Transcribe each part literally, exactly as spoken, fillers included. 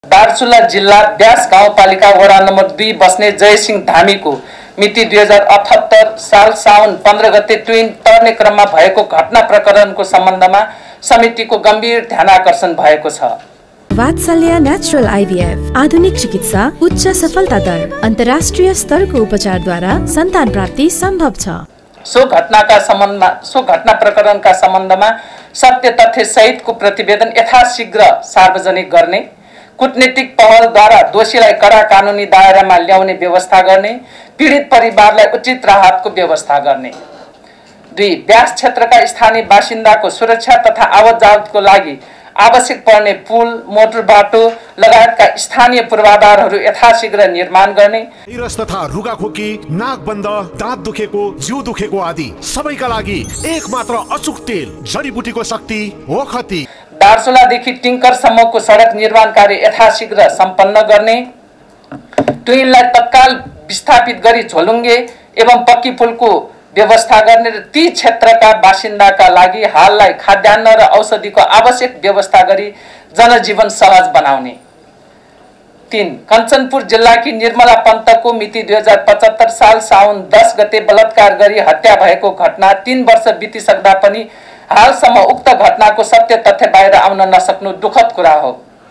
दार्चुला जिल्ला ब्यास गाउँपालिका वडा नम्बर दुई बस्ने जयसिंह धामीको मिति दुई हजार अठहत्तर साल साउन पन्ध्र गते ट्विन तर्ने क्रममा भएको घटना प्रकरणको सम्बन्धमा समितिको गम्भीर ध्यानाकर्षण भएको छ। वात्सल्य नेचुरल आईवीएफ आधुनिक चिकित्सा, उच्च सफलता दर, अन्तर्राष्ट्रिय स्तरको उपचारद्वारा सन्तान प्राप्ति सम्भव छ। सो घटनाका सम्बन्धमा सो घटना प्रकरणका सम्बन्धमा सत्य तथ्य सहितको प्रतिवेदन यथाशीघ्र सार्वजनिक गर्ने, कूटनीतिक पहलद्वारा दोषीलाई कडा कानुनी दायरामा ल्याउने व्यवस्था गर्ने, पीडित परिवारलाई उचित राहतको व्यवस्था गर्ने। दुई, ब्यास क्षेत्रका स्थानीय बासिन्दाको सुरक्षा तथा आवत जावतको लागि आवश्यक पर्ने पुल, मोटर बाटो लगायतका स्थानीय पूर्वाधारहरू यथाशीघ्र निर्माण गर्ने। भाइरस तथा रुगाखोकी, नाक बन्द, दाँत दुखेको, जिउ दुखेको आदि सबैका लागि एक मात्र अचूक तेल, जडीबुटीको शक्ति ओखती। दार्चुलादेखि टिङ्करसम्मको सडक निर्माण कार्य यथाशीघ्र सम्पन्न गर्ने। ट्विनलाई तत्काल विस्थापित गरी झोलुङ्गे एवं पक्की पुलको व्यवस्था गर्ने र ती क्षेत्रका बासिन्दाका लागि हाललाई खाद्यान्न र औषधिको आवश्यक व्यवस्था गरी जनजीवन सहज बनाउने। तीन, कञ्चनपुर जिल्लाकी निर्मला पन्तको मिति दुई हजार पचहत्तर साल साउन दस गते बलात्कार गरी हत्या भएको घटना तीन वर्ष बितिसक्दा पनि हालसम्म उक्त घटनाको सत्य तथ्य बाहिर आउन नसक्नु दुःखद कुरा हो।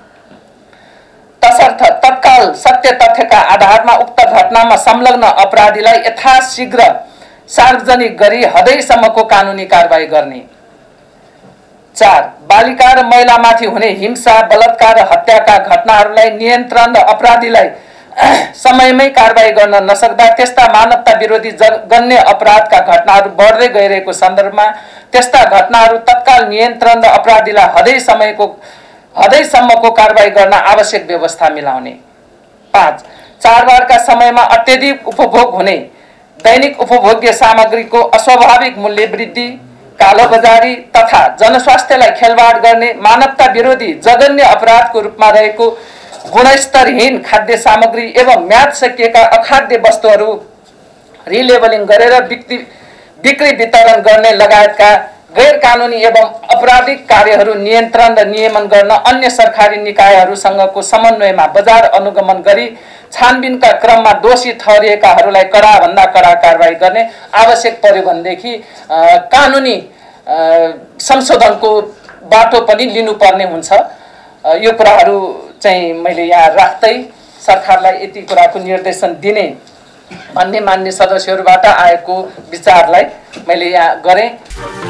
तसर्थ तत्काल सत्य तथ्यका आधारमा उक्त घटनामा संलग्न अपराधीलाई यथाशीघ्र सार्वजनिक गरी हदैसम्मको कानुनी कारबाही गर्ने। चार, बालिका र महिलामाथि हुने हिंसा, बलात्कार र हत्याका घटनाहरूलाई नियन्त्रण र अपराधीलाई समयमै कारबाही गर्न नसक्दा त्यस्ता मानवता विरोधी जघन्य अपराधका घटनाहरू बढ्दै गइरहेको सन्दर्भमा त्यस्ता घटनाहरू तत्काल नियन्त्रण र अपराधीलाई हदै समयको हदैसम्मको कारबाही गर्न आवश्यक व्यवस्था मिलाउने। पाँच, चाडबाडका समयमा अत्यधिक उपभोग हुने दैनिक उपभोग्य सामग्रीको अस्वाभाविक मूल्य वृद्धि, कालोबजारी तथा जनस्वास्थ्यलाई खेलवाड गर्ने मानवता विरोधी जघन्य अपराधको रूपमा रहेको गुणस्तरहीन खाद्य सामग्री एवं म्याद सकिएका अखाद्य वस्तुहरू रिलेबलिङ गरेर बिक्री बिक्री वितरण गर्ने लगायतका गैर कानुनी एवं आपराधिक कार्यहरू नियन्त्रण र नियमन गर्न अन्य सरकारी निकायहरूसँगको समन्वयमा बजार अनुगमन गरी छानबिनका क्रममा दोषी ठहरिएकाहरूलाई कडा भन्दा कडा कारबाही गर्ने। आवश्यक पर्यो भनेदेखि कानुनी संशोधनको बाटो पनि लिनुपर्ने हुन्छ। यो कुराहरू चाहिँ मैले यहाँ राख्दै सरकारलाई यति कुराको निर्देशन दिने भन्ने मान्य सदस्यहरूबाट आएको विचारलाई मैले यहाँ गरेँ।